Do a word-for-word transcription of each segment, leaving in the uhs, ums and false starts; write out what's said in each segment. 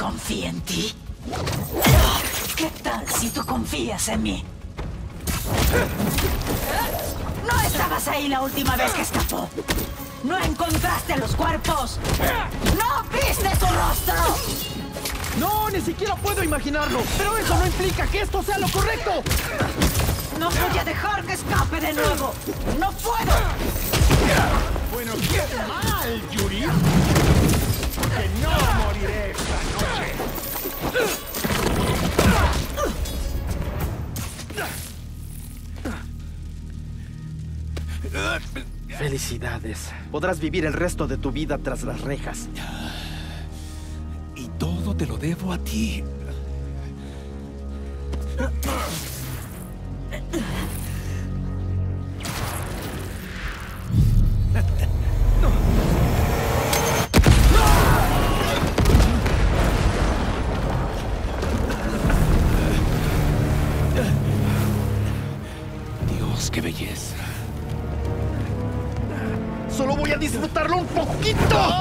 confía en ti? ¿Qué tal si tú confías en mí? ¿No estabas ahí la última vez que escapó? ¿No encontraste los cuerpos? ¿No viste su rostro? No, ni siquiera puedo imaginarlo. Pero eso no implica que esto sea lo correcto. No voy a dejar que escape de nuevo. ¡No puedo! Bueno, qué mal, Yuri. Que no moriré esta noche. Felicidades. Podrás vivir el resto de tu vida tras las rejas. Y todo te lo debo a ti. Dios, qué belleza. Solo voy a disfrutarlo un poquito.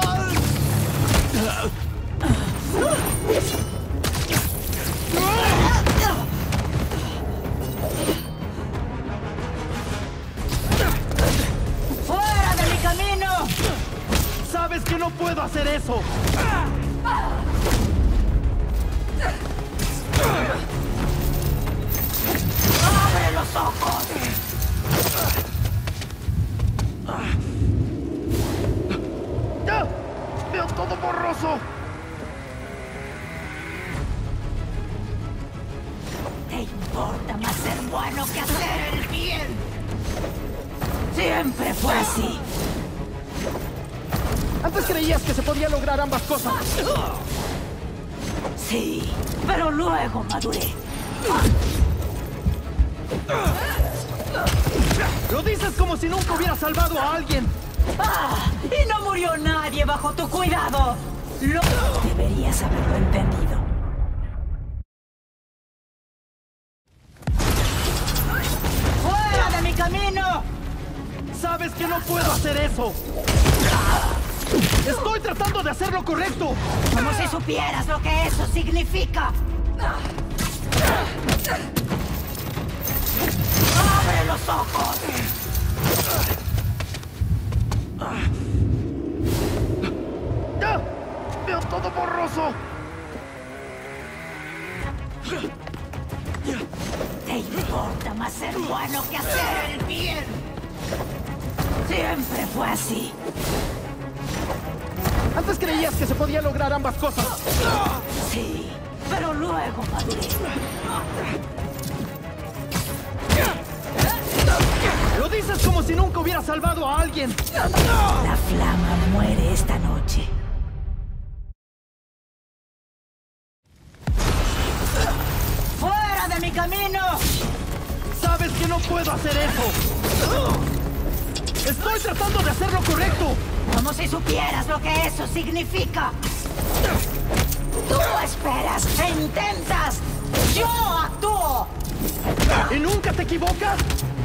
¡Fuera de mi camino! Sabes que no puedo hacer eso. ¡Abre los ojos! ¡Ya! ¡Veo todo borroso! ¿Te importa más ser bueno que hacer el bien? Siempre fue así. Antes creías que se podía lograr ambas cosas. Sí, pero luego maduré. Lo dices como si nunca hubieras salvado a alguien. ¡Ah! Y no murió nadie bajo tu cuidado. Lo deberías haberlo entendido. ¡Fuera de mi camino! Sabes que no puedo hacer eso. Estoy tratando de hacer lo correcto. Como si supieras lo que eso significa. ¡Abre los ojos! ¡Ya! ¡Veo todo borroso! ¿Te importa más ser bueno que hacer el bien? Siempre fue así. Antes creías que se podía lograr ambas cosas. Sí, pero luego maduré. Lo dices como si nunca hubieras salvado a alguien. La flama muere esta noche. ¡Fuera de mi camino! Sabes que no puedo hacer eso. Estoy tratando de hacer lo correcto. Como si supieras lo que eso significa. Tú esperas e intentas. Yo actúo. ¿Y nunca te equivocas?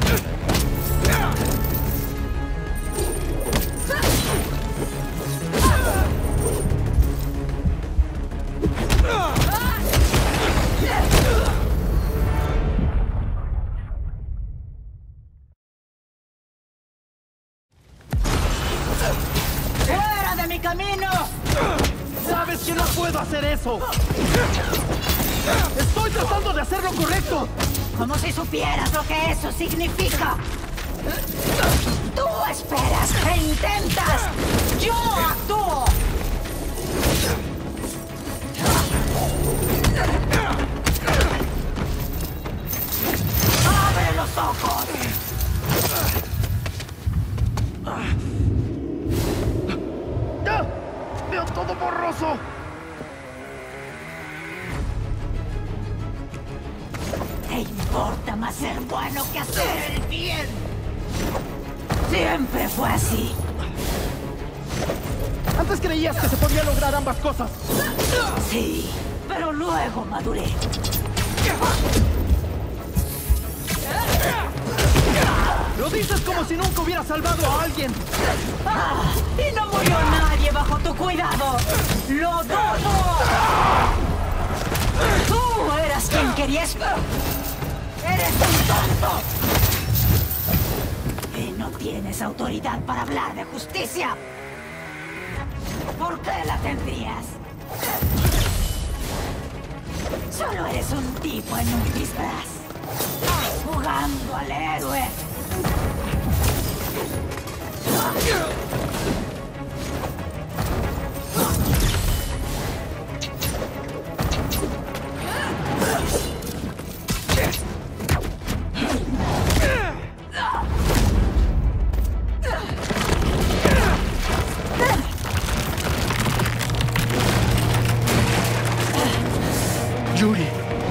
¡Fuera de mi camino! Sabes que no puedo hacer eso. Estoy tratando de hacer lo correcto. Como si supieras lo que eso significa. Tú esperas e intentas. Yo actúo. ¡Abre los ojos! ¡Ya! ¡Veo todo borroso! ¿Te importa más ser bueno que hacer el bien? Siempre fue así. Antes creías que se podía lograr ambas cosas. Sí, pero luego maduré. Lo dices como si nunca hubieras salvado a alguien. ¡Ah! Y no murió nadie bajo tu cuidado. ¡Lo dudo! series? ¡Eres un tonto! Y no tienes autoridad para hablar de justicia. ¿Por qué la tendrías? Solo eres un tipo en un disfraz, jugando al héroe. Yuri.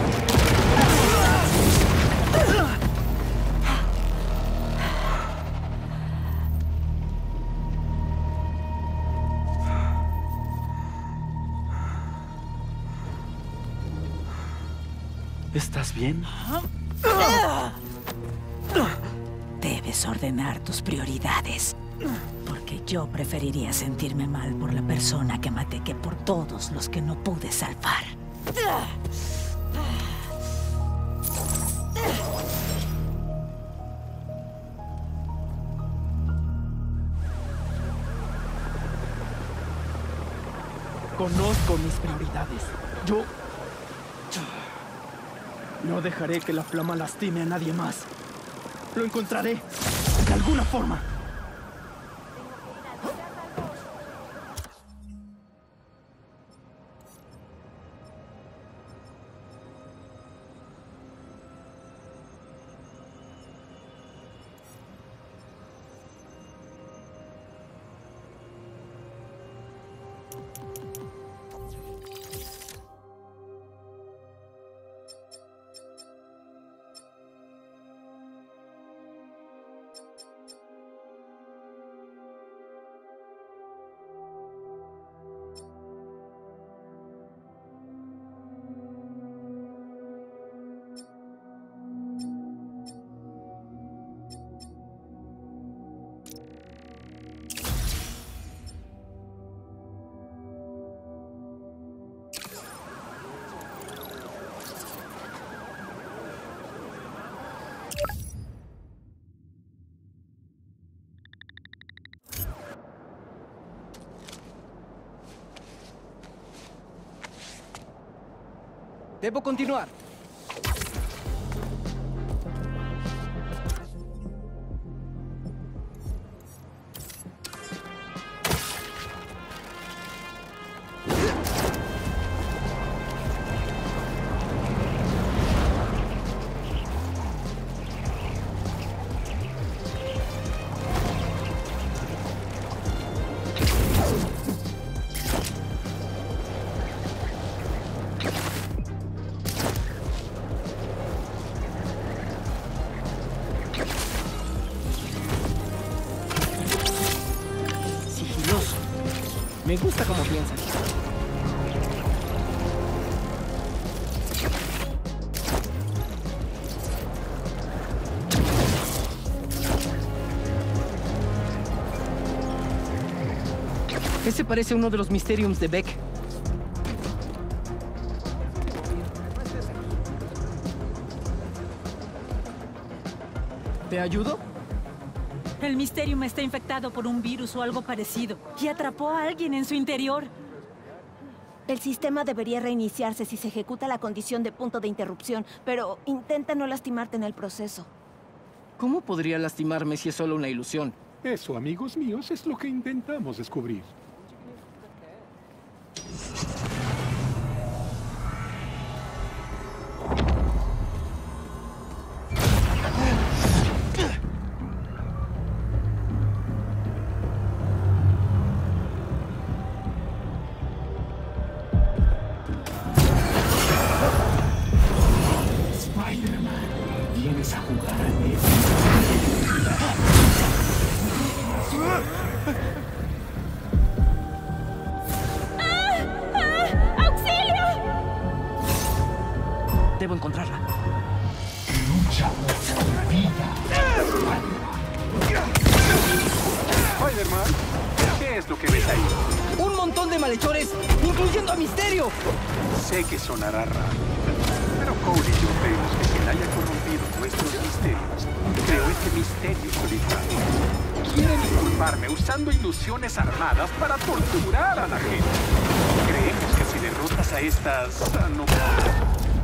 ¿Estás bien? Debes ordenar tus prioridades. Porque yo preferiría sentirme mal por la persona que maté que por todos los que no pude salvar. Conozco mis prioridades. Yo... No dejaré que la flama lastime a nadie más. Lo encontraré, de alguna forma. Debo continuar. Me gusta cómo piensas. Ese parece uno de los Mysteriums de Beck. ¿Te ayudo? El Mysterium está infectado por un virus o algo parecido y atrapó a alguien en su interior. El sistema debería reiniciarse si se ejecuta la condición de punto de interrupción, pero intenta no lastimarte en el proceso. ¿Cómo podría lastimarme si es solo una ilusión? Eso, amigos míos, es lo que intentamos descubrir. Vienes a jugar al medio. Debo encontrarla. Lucha por tu vida. Spider-Man, ¿qué es lo que ves ahí? ¡Un montón de malhechores, incluyendo a Misterio! Sé que sonará raro, pero Cole y yo vemos que quien haya corrompido nuestros misterios creó este misterio solitario. Quieren inculparme usando ilusiones armadas para torturar a la gente. Creemos que si derrotas a estas anomalías...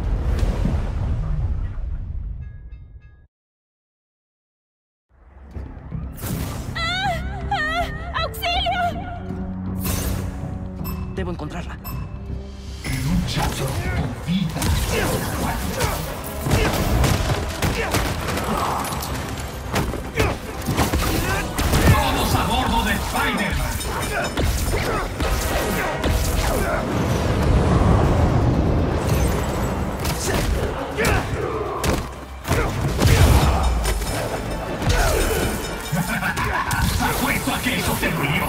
Debo encontrarla. Lucha por tu vida. Todos a bordo de Spider-Man. Apuesto a que eso te dolió.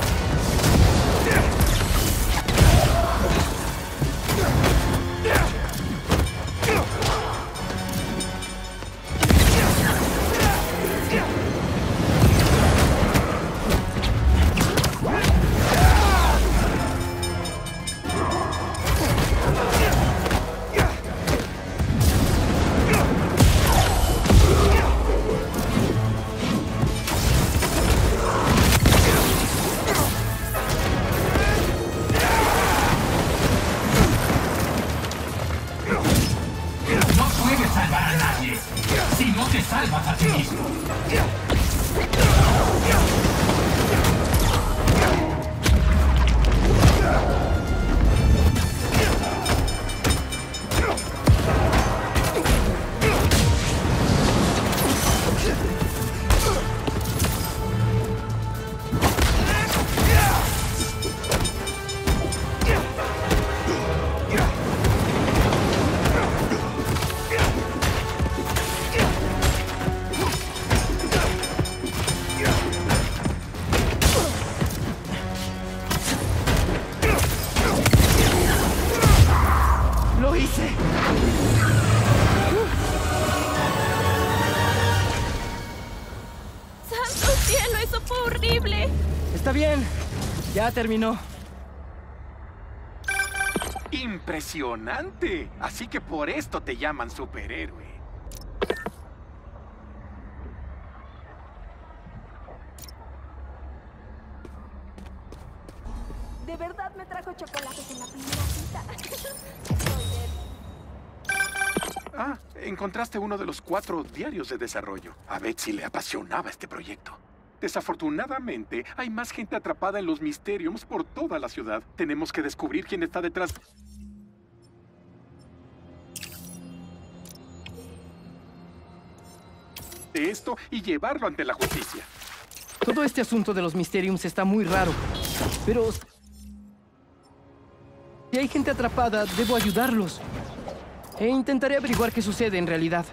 Si no te salvas a ti mismo. Está bien. Ya terminó. ¡Impresionante! Así que por esto te llaman superhéroe. De verdad me trajo chocolates en la primera cita. Ah, encontraste uno de los cuatro diarios de desarrollo. A Betsy le apasionaba este proyecto. Desafortunadamente, hay más gente atrapada en los Mysteriums por toda la ciudad. Tenemos que descubrir quién está detrás de esto y llevarlo ante la justicia. Todo este asunto de los Mysteriums está muy raro. Pero... si hay gente atrapada, debo ayudarlos. E intentaré averiguar qué sucede en realidad.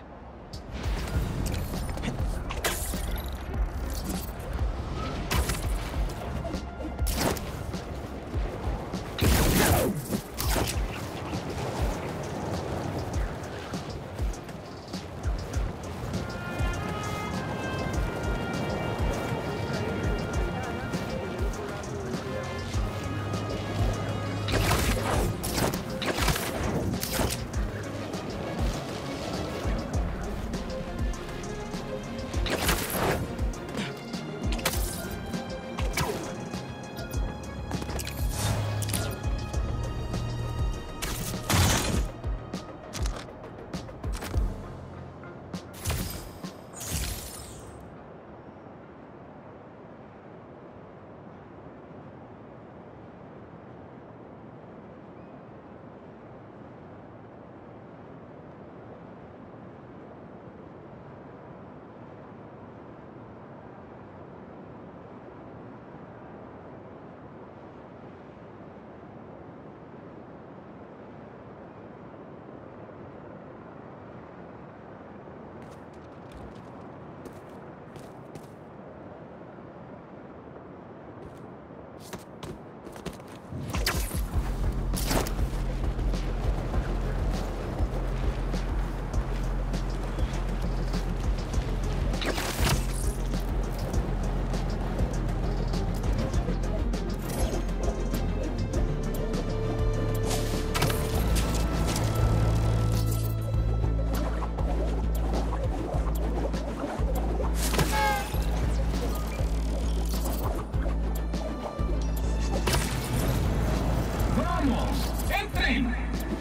tren.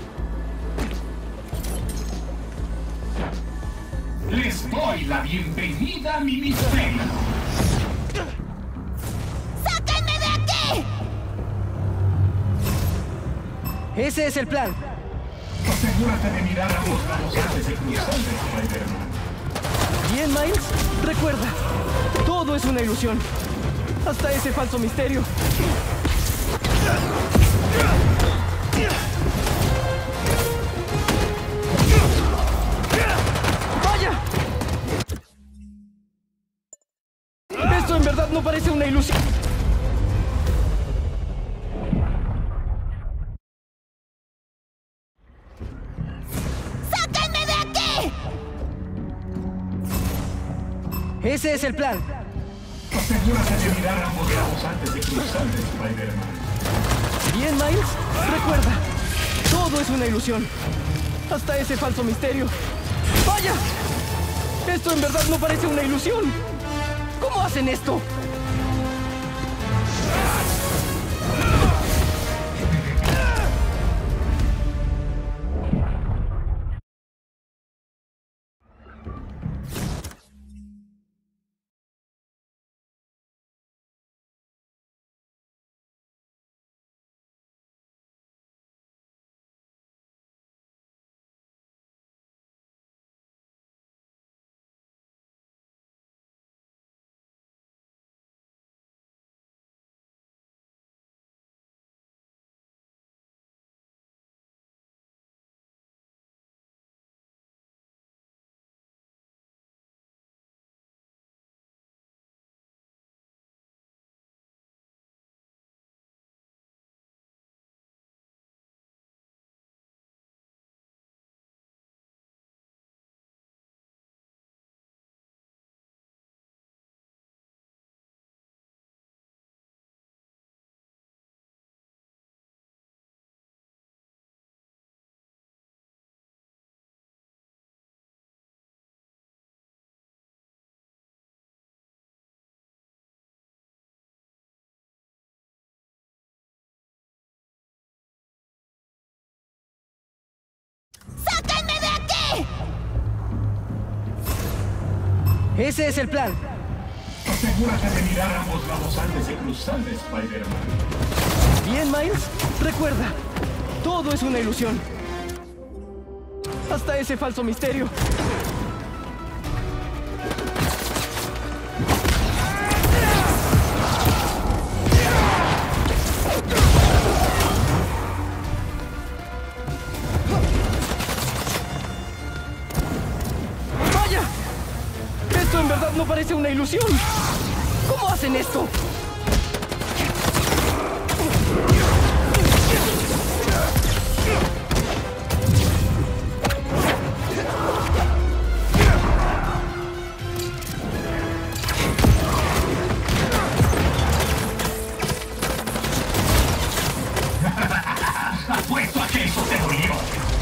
Les doy la bienvenida a mi misterio. ¡Sáquenme de aquí! Ese es el plan. Asegúrate de mirar a ambos lados antes de cruzar el Spider-Man. Bien, Miles. Recuerda, todo es una ilusión. Hasta ese falso misterio. ¡Vaya! Esto en verdad no parece una ilusión. ¡Sáquenme de aquí! Ese es el plan. Asegúrate de mirar a ambos lados antes de cruzar el Spider-Man. Bien, Miles. Recuerda, todo es una ilusión. Hasta ese falso misterio. ¡Vaya! Esto en verdad no parece una ilusión. ¿Cómo hacen esto? ¡Sáquenme de aquí! Ese es el plan. Asegúrate de mirar a ambos lados antes de cruzar el Spider-Man. Bien, Miles. Recuerda, todo es una ilusión. Hasta ese falso misterio. ¡Vaya! Esto en verdad no parece una ilusión. ¿Cómo hacen esto? Apuesto a que eso te dolió.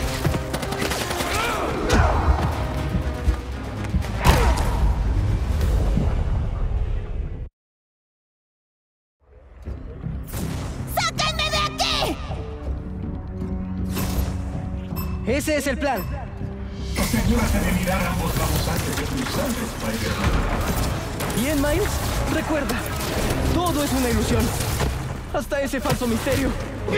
¡Sáquenme de aquí! Ese es el plan. Asegúrate de mirar a ambos lados antes de cruzar el Spider-Man. Bien, Miles. Recuerda, todo es una ilusión. Hasta ese falso misterio.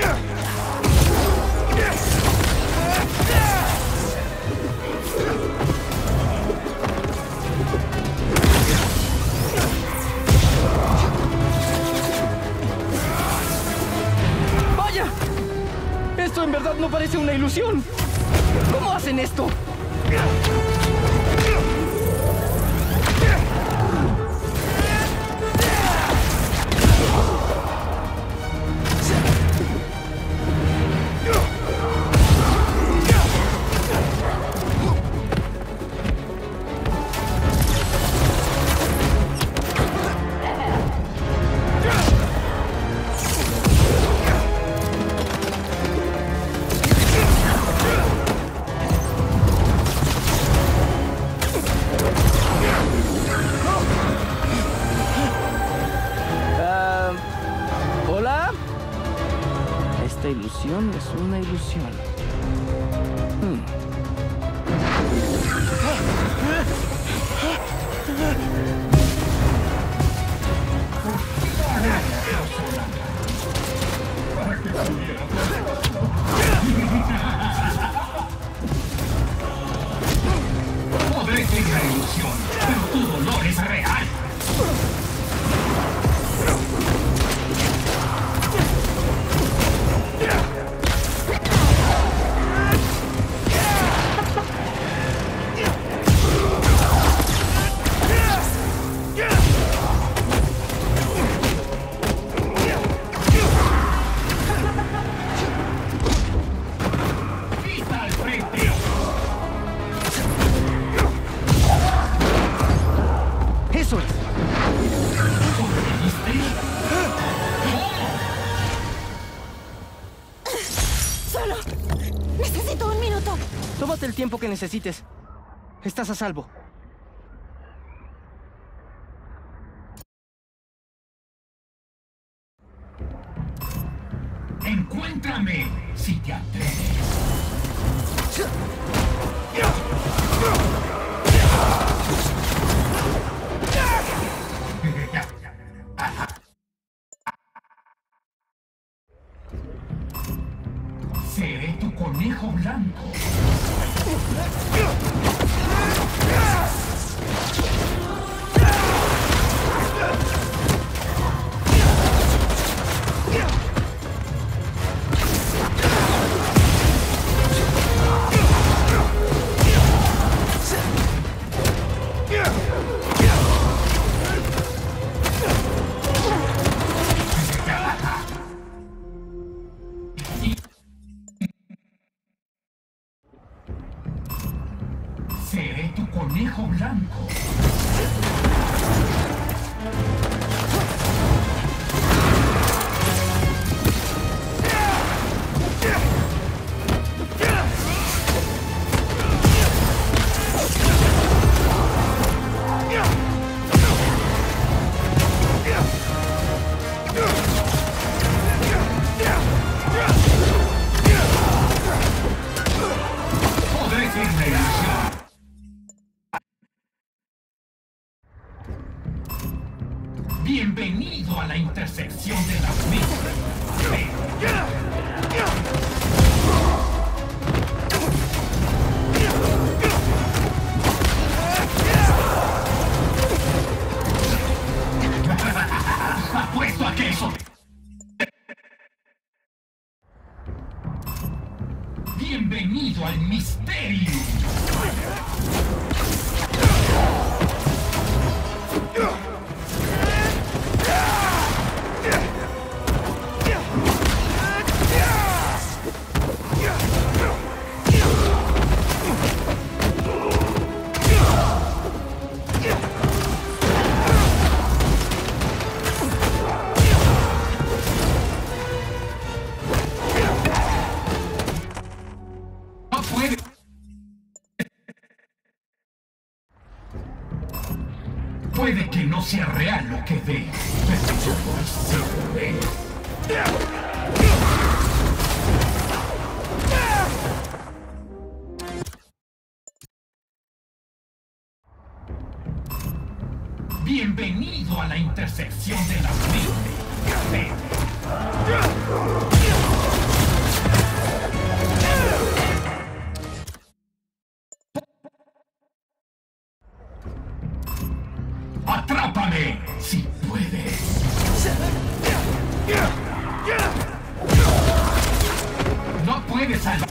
¡Vaya! Esto en verdad no parece una ilusión. ¿Cómo hacen esto? es una ilusión. Hmm. Podré ser una ilusión, pero tu dolor es real. Tómate el tiempo que necesites. Estás a salvo. Encuéntrame si te atreves. Seré tu conejo blanco. Seré tu conejo blanco. Podré ser una ilusión. Bienvenido a la intersección de las mentes. Apuesto a que eso... Bienvenido al misterio. No puede. Puede que no sea real lo que ve, pero yo voy seguro de él. Bienvenido a la intersección de las mentes. ¡Atrápame si puedes! No puedes salvar.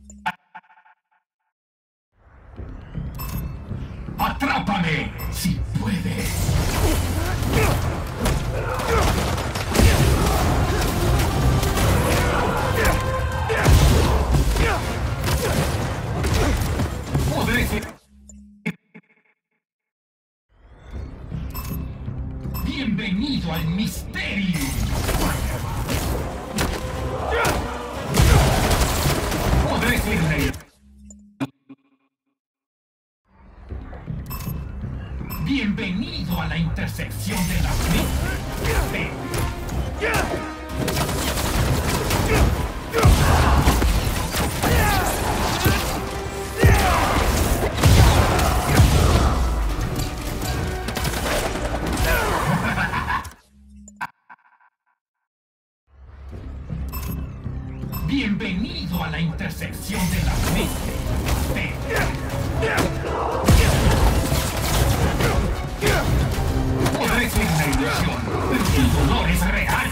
¡Atrápame si puedes! Podré ser. Bienvenido al misterio. Podré ser rey. Bienvenido a la intersección de las mentes. Bienvenido a la intersección de la mente. Podré ser una ilusión, pero el dolor es real.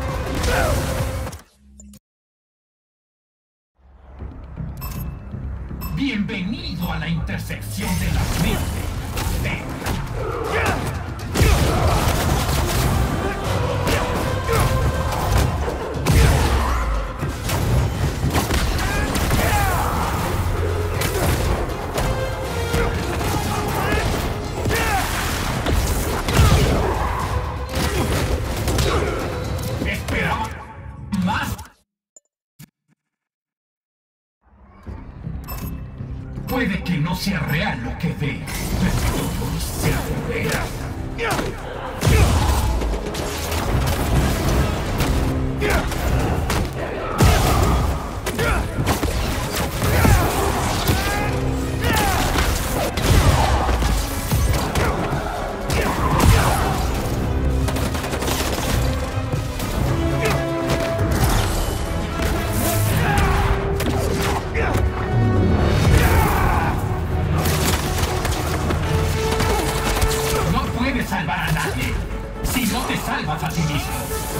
Bienvenido a la intersección de la mente. Esperaba más. Puede que no sea real lo que vea, pero todo se verá. Salvar a nadie si no te salvas a ti mismo.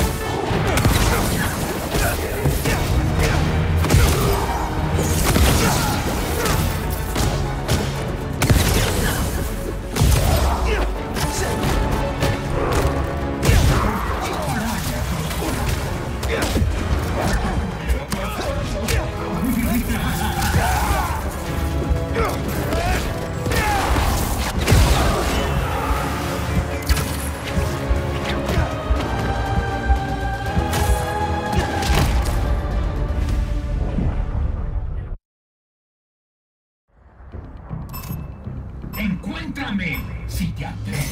Encuéntrame si te atreves.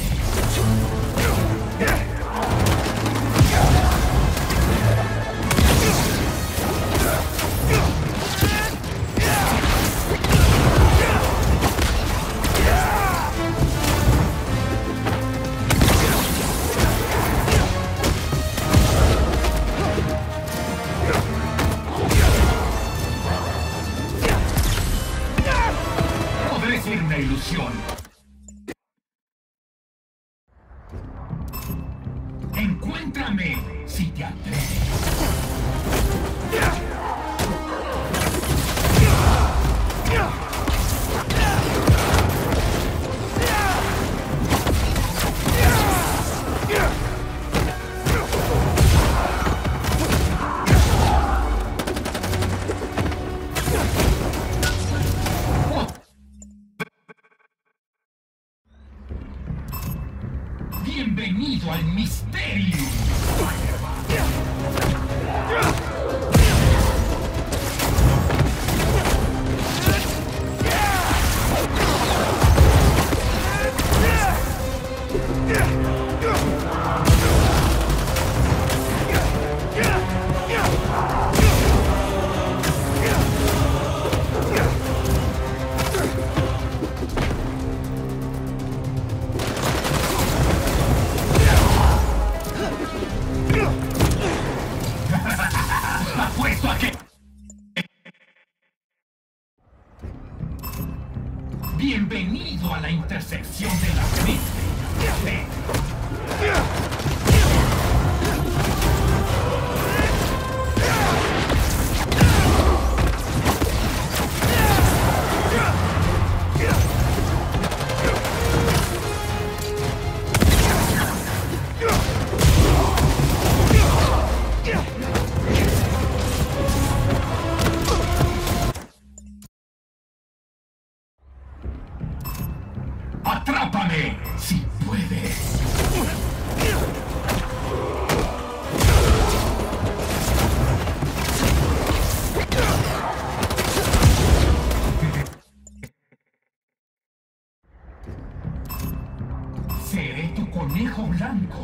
Podré ser una ilusión. Encuéntrame si te atreves. Bienvenido al misterio. Apuesto a que... Bienvenido a la intersección de la mente. ¡Atrápame si puedes! Seré tu conejo blanco.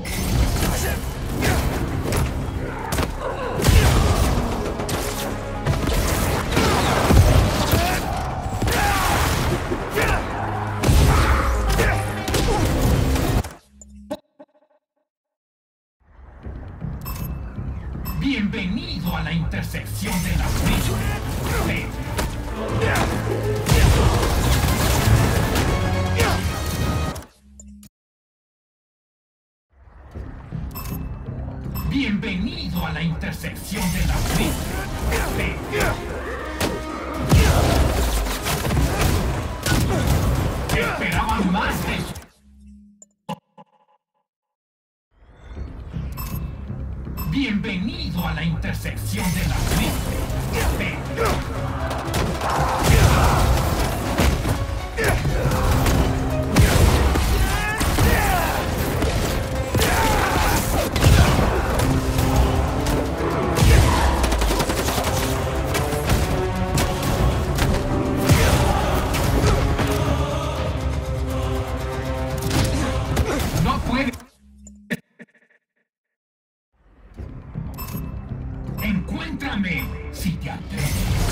Bienvenido a la intersección de las mismas. a la intersección de la vida. Esperaban más de eso. Bienvenido a la intersección de la vida. No puede. Encuéntrame si te atreves.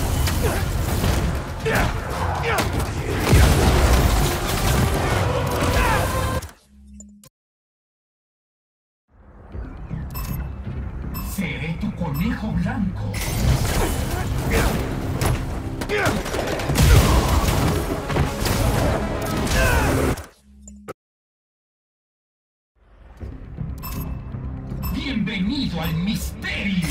Seré tu conejo blanco. Bienvenido al misterio.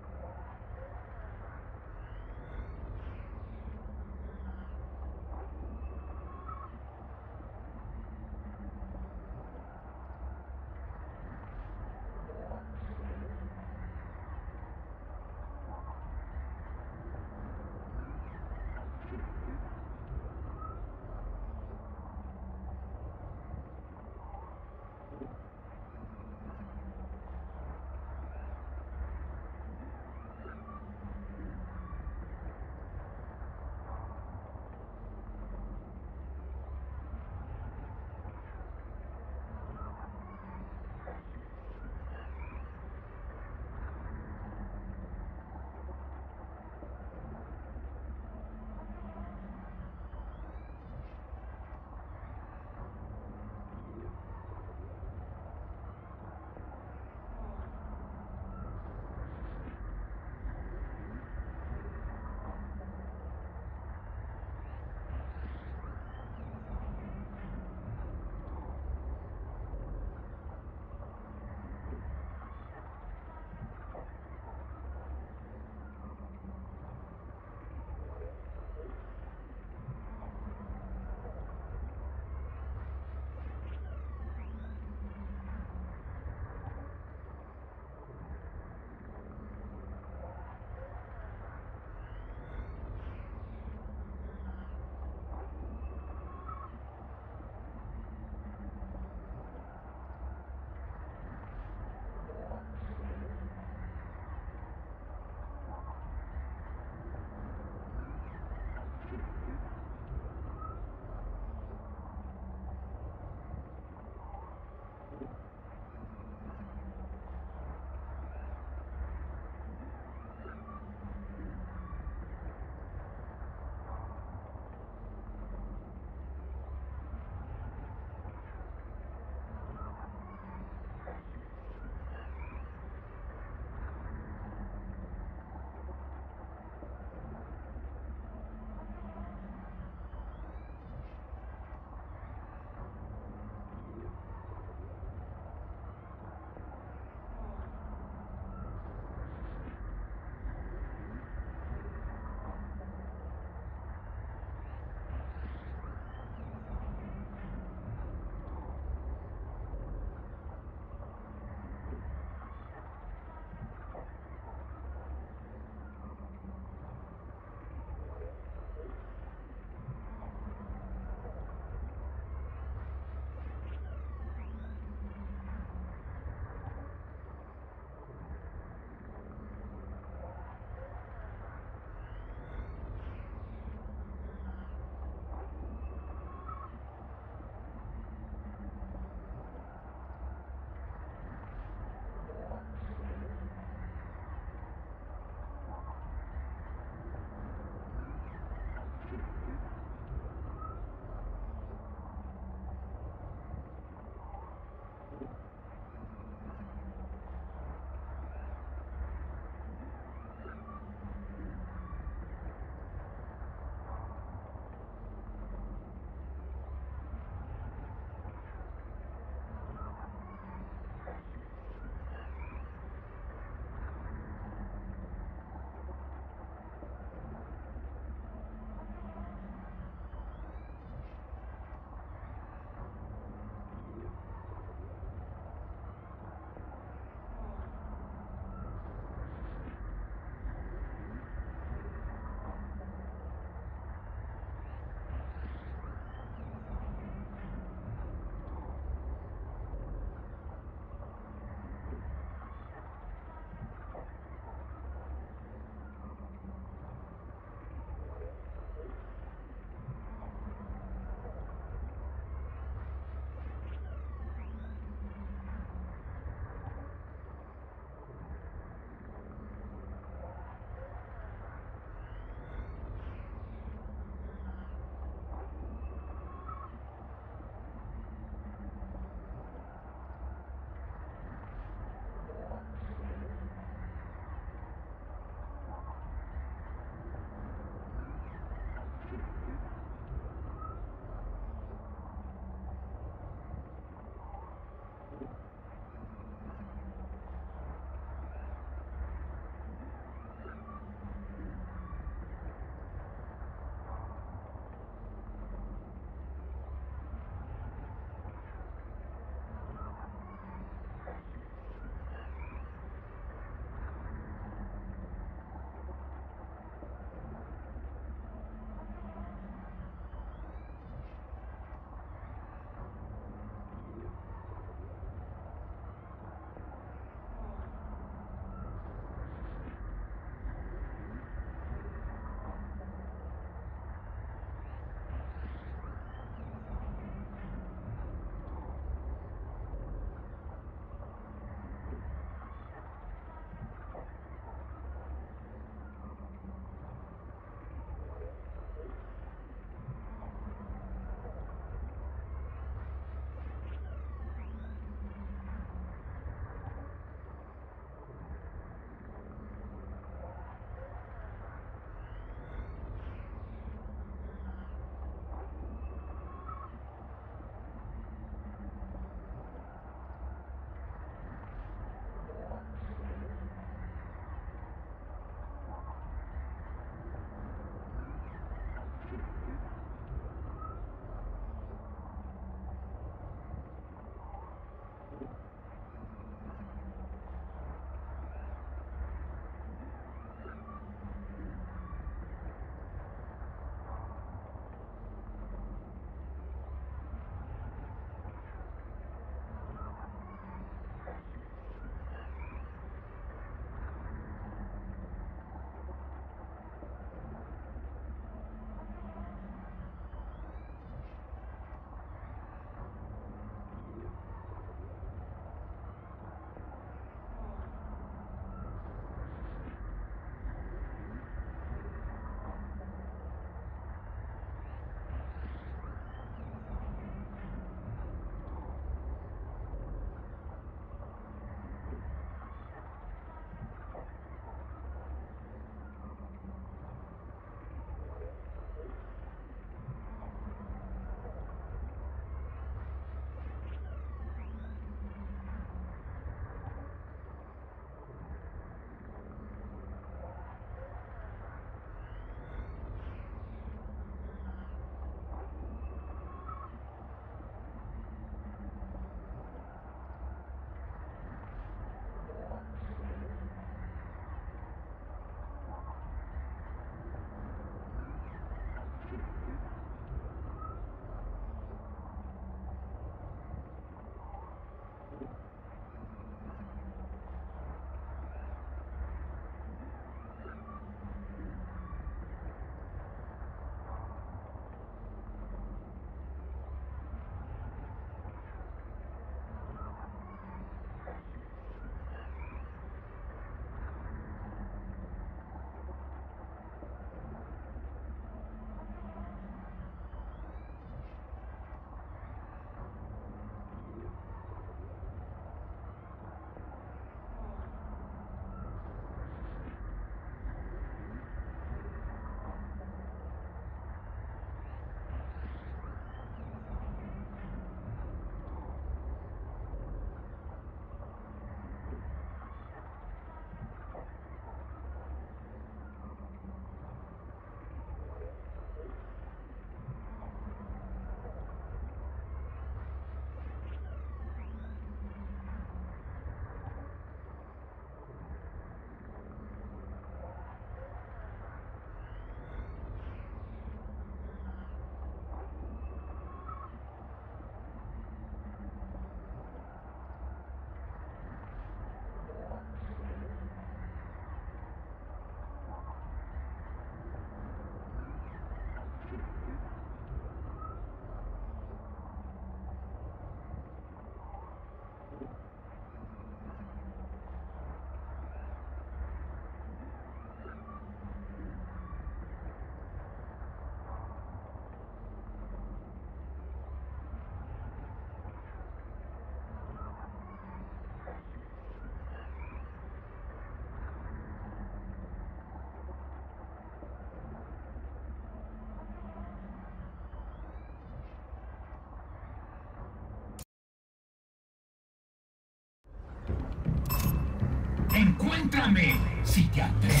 Encuéntrame si te atreves.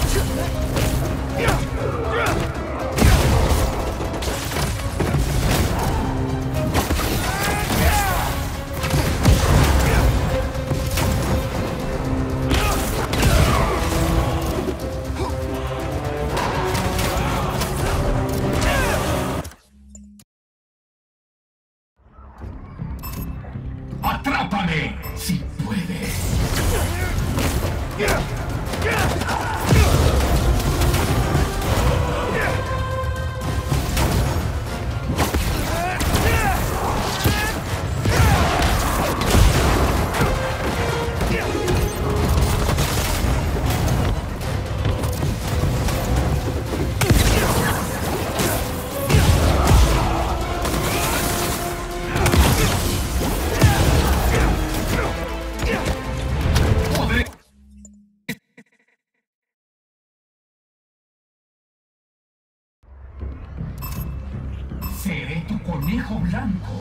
¡Atrápame si puedes! Seré tu conejo blanco.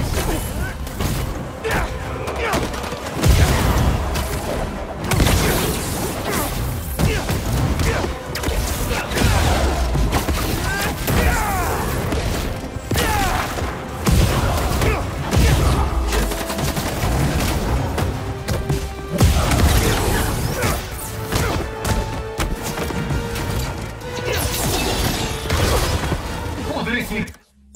Podré ser.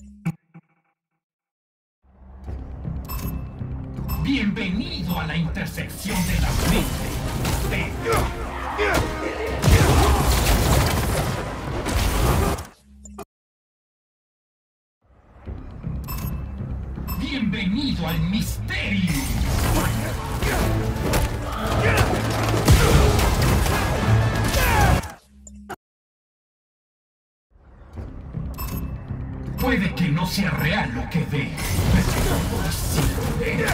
Bienvenido a la intersección de la mente. Bienvenido al misterio. Puede que no sea real lo que ve, pero sí lo ve.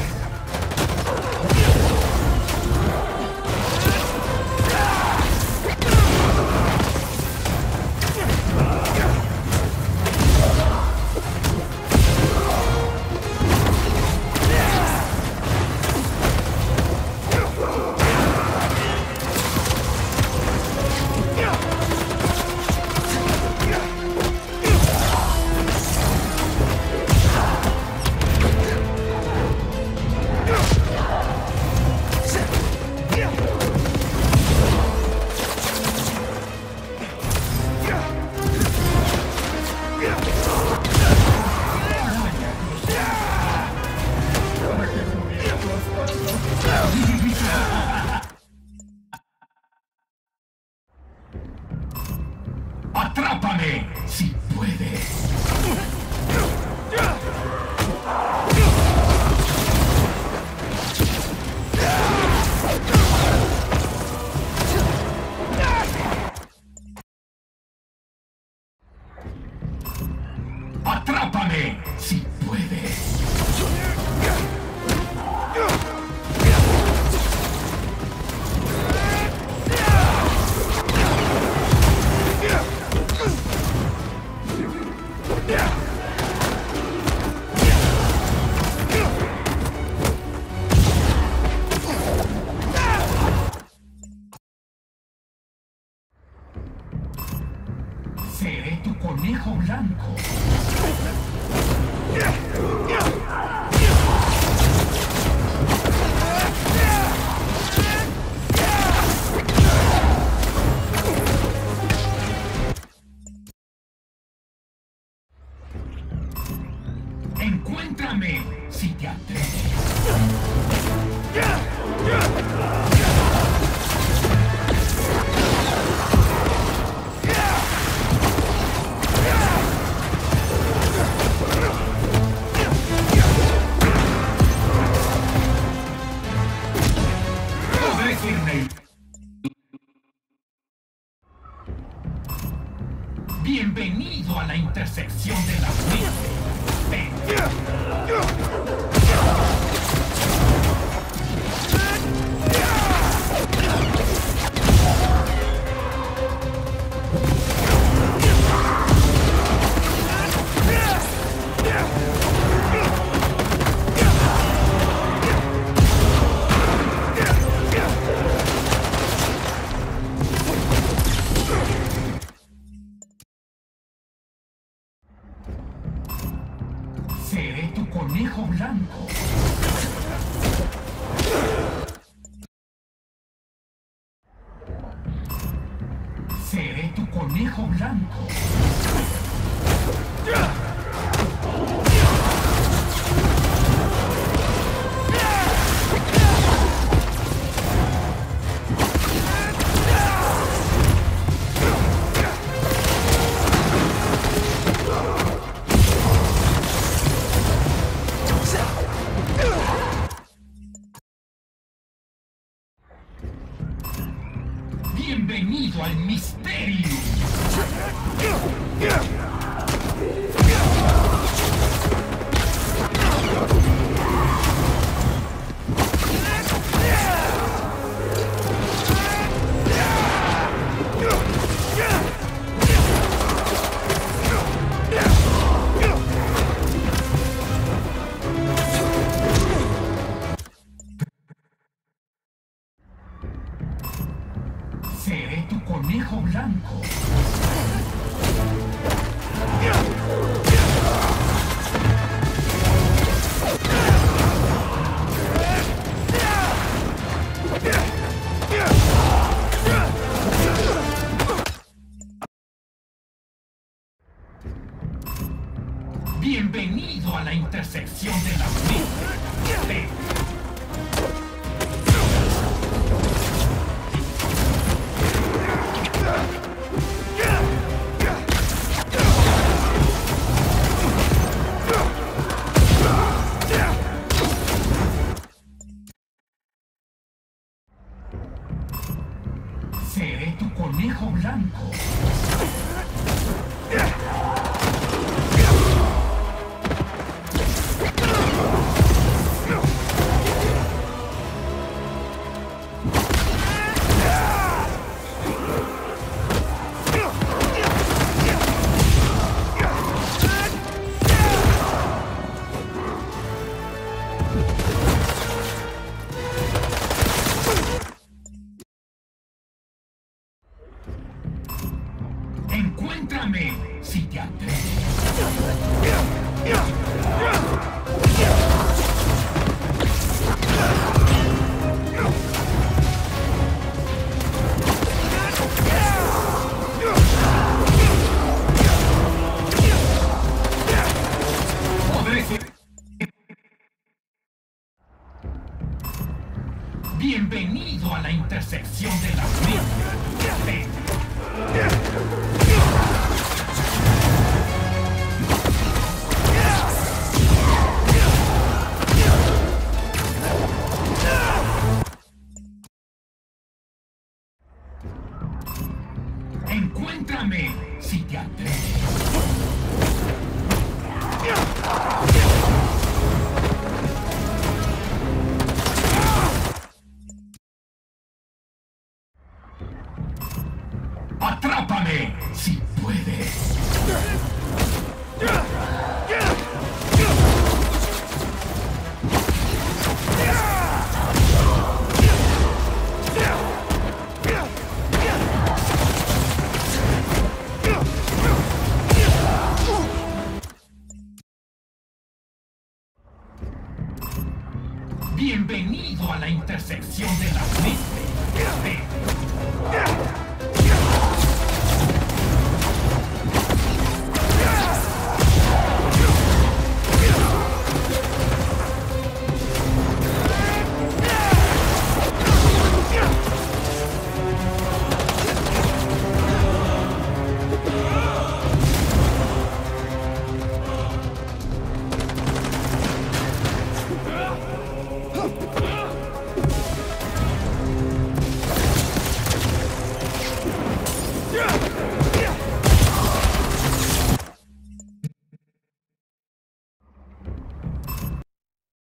¡Atrápame si puedes! ¡Atrápame si puedes! Seré tu conejo blanco. Encuéntrame si te atreves. Podré irme. Bienvenido a la intersección de la mente. Seré tu conejo blanco. Bienvenido al misterio. Seré tu conejo blanco. Bienvenido a la intersección de las mentes. Seré tu conejo blanco. Encuéntrame si te atreves. Podré ser. Bienvenido a la intersección de las mentes. Encuéntrame si te atreves. Atrápame si puedes. Bienvenido a la intersección de las mentes.